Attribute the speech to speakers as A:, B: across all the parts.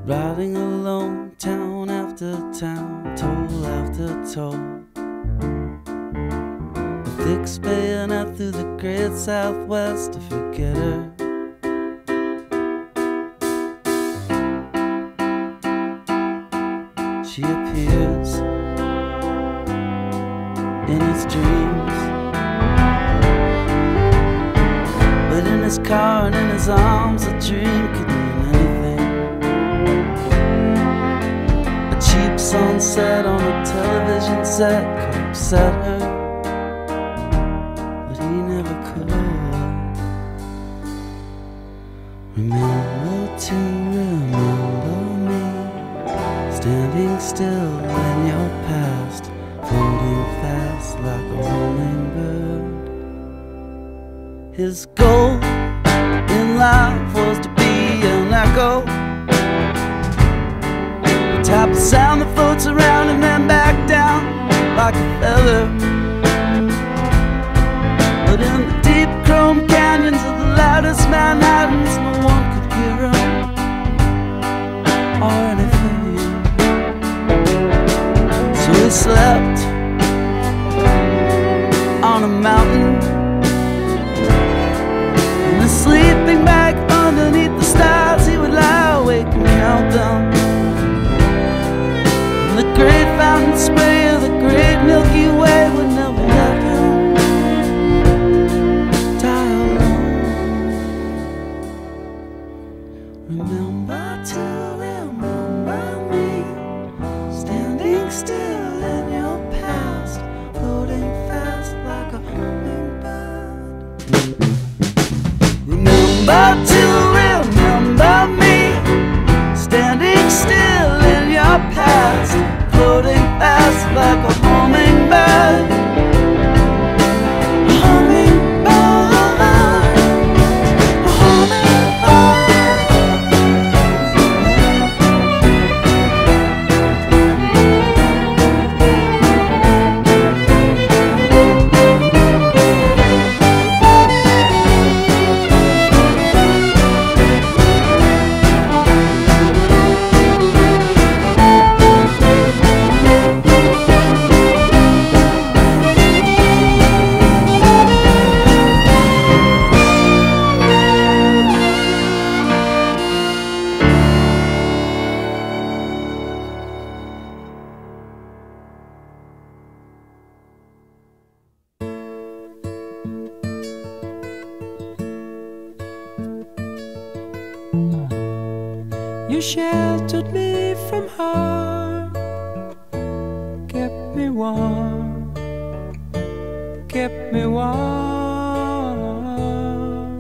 A: riding alone, town after town, toll after toll. A fixed bayonet through the great Southwest to forget her. She appears in his dreams, but in his car and in his arms a dream could mean anything. A cheap sunset on a television set could upset her, but he never could. Remember to remember me, standing still in your past, floating fast like a hummingbird. His goal in life was to be an echo, the type of sound that floats around and then back down like a feather. But in the deep chrome canyons of the loudest Manhattans, no one could hear him or anything. So he slept on a mountain, in a sleeping bag underneath the stars. He would lie awake and count them. And the great fountain spray of the great Milky Way would never let him die alone. Remember to remember me, standing still in your past, floating fast like a hummingbird. Remember to remember me, standing still in your past, floating fast like a hummingbird.
B: You sheltered me from harm, kept me warm, kept me warm.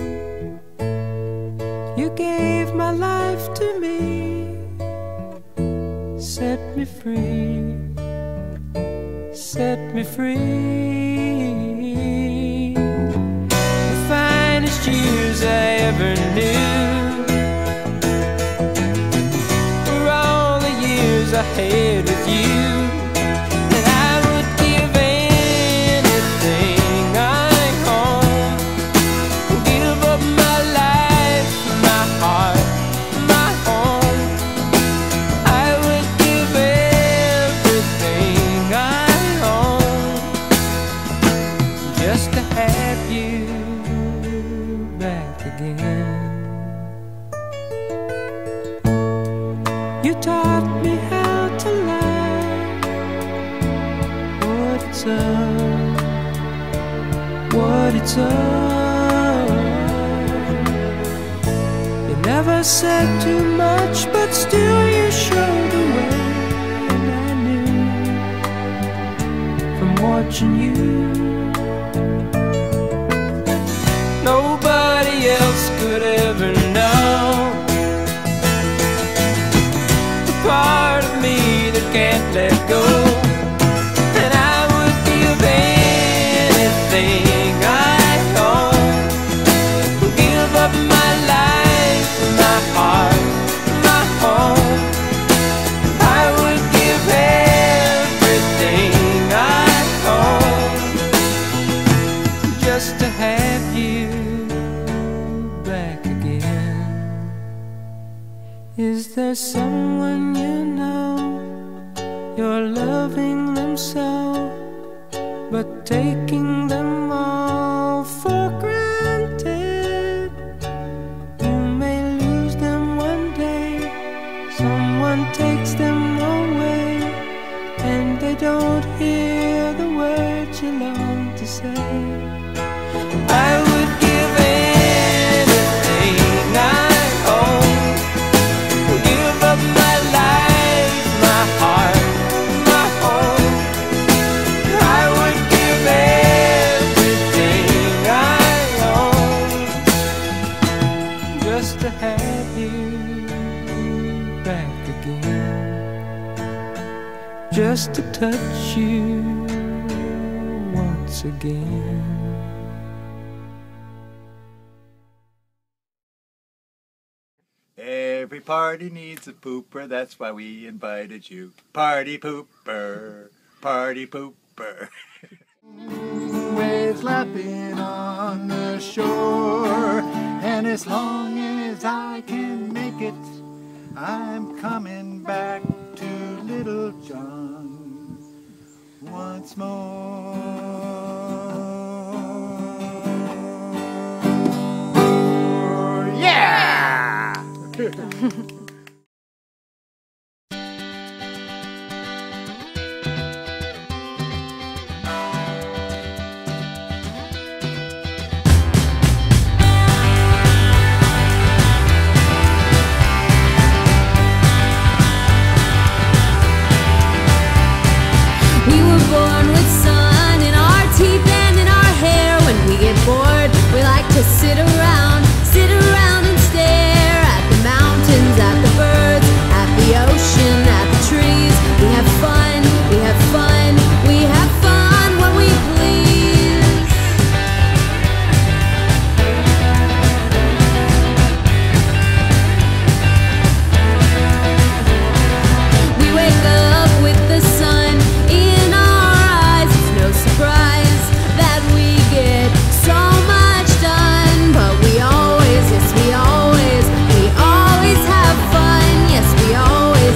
B: You gave my life to me, set me free, set me free. The finest years I ever knew, I had with you, and I would give anything I own, give up my life, my heart, my home. I would give everything I own just to have you back again. You taught me how to love, what it's all. You never said too much, but still you showed the way, and I knew from watching you. Nobody else could ever know the part of me that can't let go. And I would give anything I own, give up my life, my heart, my home. I would give everything I own Is there someone you know, you're loving them so, but taking them all for granted? You may lose them one day, someone takes them away, and they don't hear the words you long to say. I would give anything I own, give up my life, my heart, my home. I would give everything I own just to have you back again, just to touch you once again.
C: Every party needs a pooper, that's why we invited you. Party pooper, party pooper.
D: Waves lapping on the shore, and as long as I can make it, I'm coming back to Little John once more. Yeah!
E: We were born with sun in our teeth and in our hair. When we get bored, we like to sit around and stare at the mountains, at the birds, at the ocean, at the trees. We have fun, we have fun, we have fun when we please. We wake up with the sun in our eyes. It's no surprise that we get so much done, but we always, yes we always have fun. Yes we always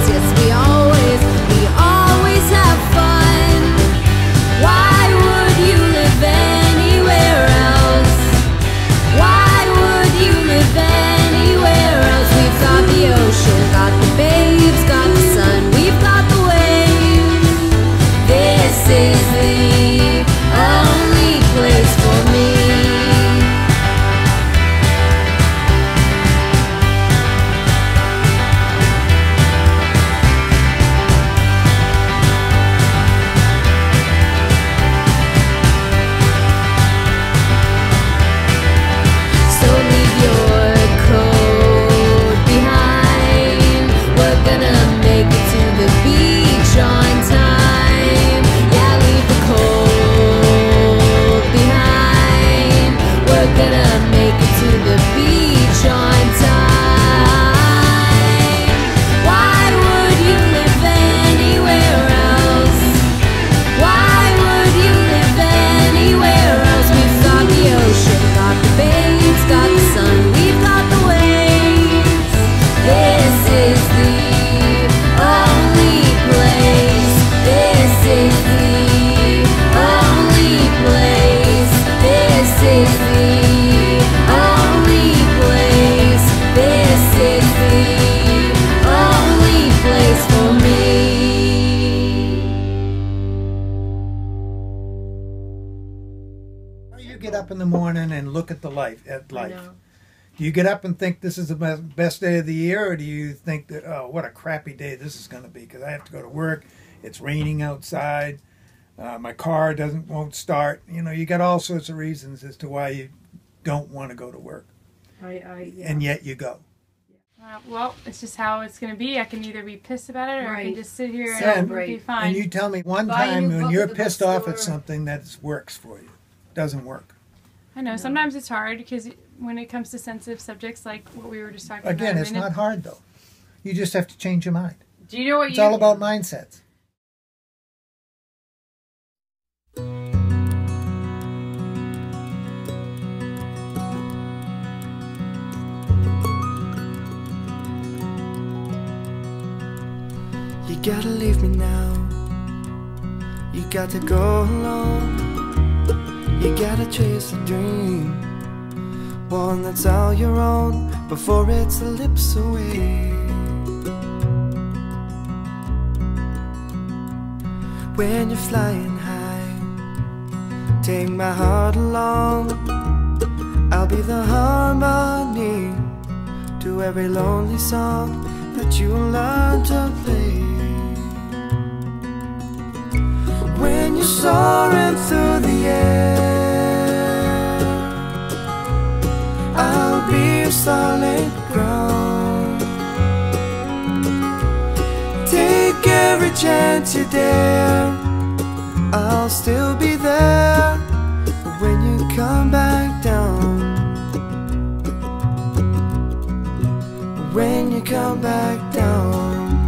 E: have fun. Why would you live anywhere else? Why would you live anywhere else? We've got the ocean, got the babes, got the sun, we've got the waves. This is the only place for me. So leave your coat behind. We're gonna make it to the beach on time. Yeah, leave the coat behind. We're gonna make it to the beach on time. Why would you live anywhere else? Why would you live anywhere else? We've got the ocean, got the babes, got the sun, we've got the waves. This is the only place. This is the only place. This is the only place. This is the only place for me.
D: You get up in the morning and look at life. Do you get up and think this is the best day of the year, or do you think that, oh, what a crappy day this is going to be because I have to go to work, it's raining outside, my car won't start. You know, you got all sorts of reasons as to why you don't want to go to work, and yet you go.
F: Well, it's just how it's going to be. I can either be pissed about it or I can just sit here and
D: Celebrate.
F: be fine.
D: And you tell me one time when you're pissed off at something that works for you. Doesn't work.
F: I know. Sometimes it's hard because when it comes to sensitive subjects like what we were just talking about.
D: Again, it's not hard though. You just have to change your mind.
F: Do you know what
D: It's all about mindsets.
G: gotta leave me now. You got to go alone. You gotta chase a dream, one that's all your own, before it slips away. When you're flying high, take my heart along. I'll be the harmony to every lonely song that you learn to play. When you're soaring through the air, I'll be your solid ground. Take every chance you dare, I'll still be there when you come back down. When you come back down.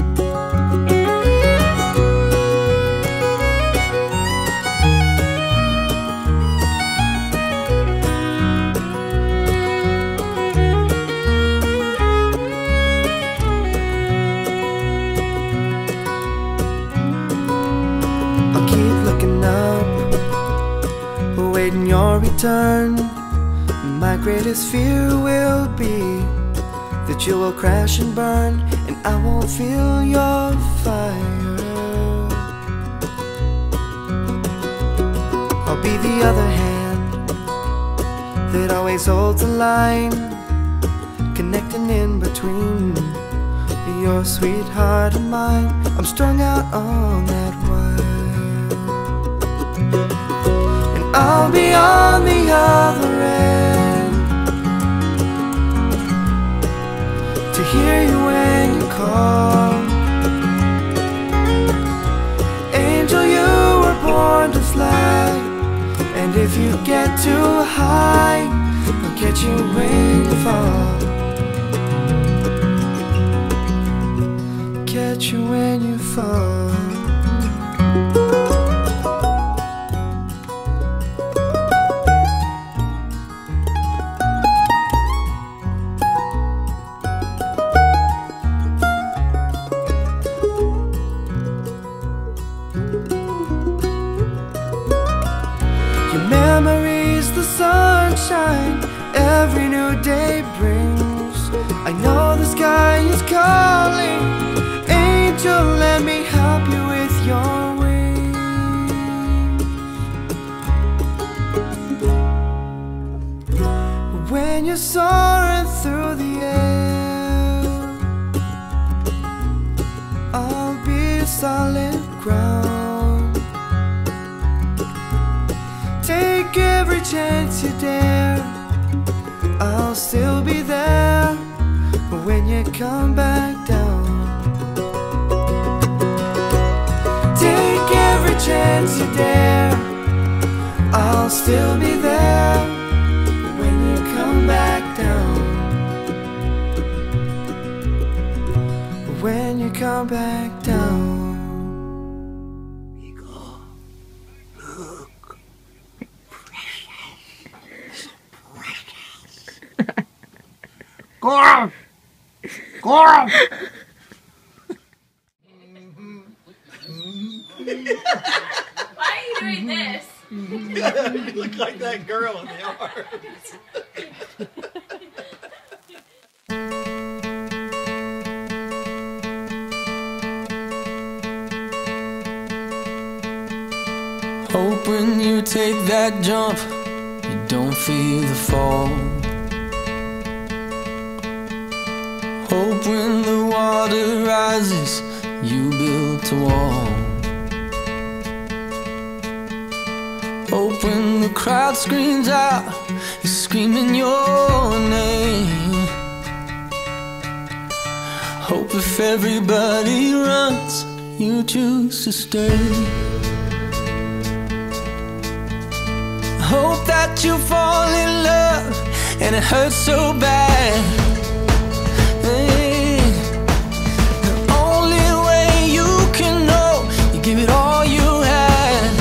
G: I'll keep looking up, awaiting your return. My greatest fear will be that you will crash and burn, and I won't feel your fire. I'll be the other hand that always holds the line, connecting in between your sweetheart and mine. I'm strung out on that wire, and I'll be on the other end to hear you when you call. Angel, you were born to fly, and if you get too high, I'll catch you when you fall. Catch you when you fall. Your memories, the sunshine every new day brings. I know the sky is calling. Angel, let me help you with your wings. When you're soaring through the air, I'll be solid ground. Take every chance you dare, I'll still be there when you come back down. Take every chance you dare, I'll still be there when you come back down. When you come back down.
C: Coral! Coral!
F: Why are you doing this?
C: You look like that girl in the arms.
B: Hope when you take that jump, you don't feel the fall. Hope when the water rises, you built a wall. Hope when the crowd screams out, you're screaming your name. Hope if everybody runs, you choose to stay. Hope that you fall in love and it hurts so bad. Hey, the only way you can know, you give it all you had.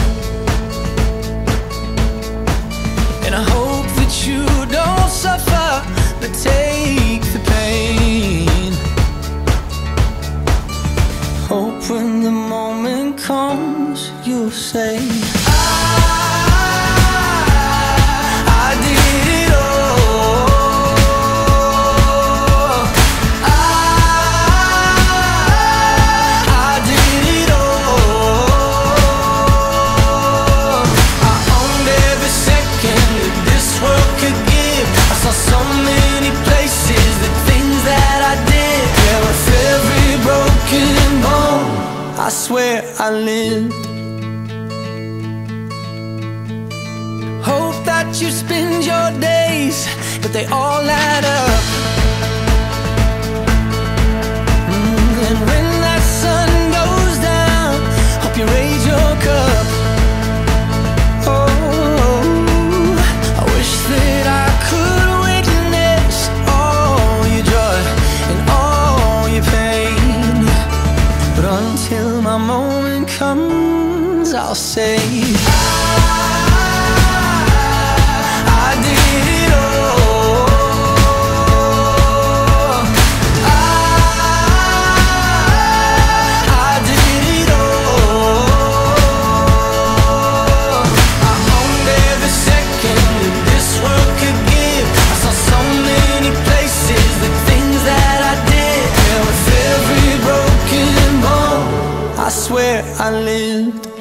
B: And I hope that you don't suffer, but take the pain. Hope when
G: will say, I did it all. I did it all. I owned every second that this world could give. I saw so many places, the things that I did. Yeah, with every broken bone, I swear I lived. Hope that you spend your days, but they all add up. And when that sun goes down, hope you raise your cup. Oh, I wish that I could witness all your joy and all your pain. But until my moment comes, I'll say, I did it all. I did it all. I owned every second that this world could give. I saw so many places, the things that I did. Yeah, with every broken bone, I swear I lived.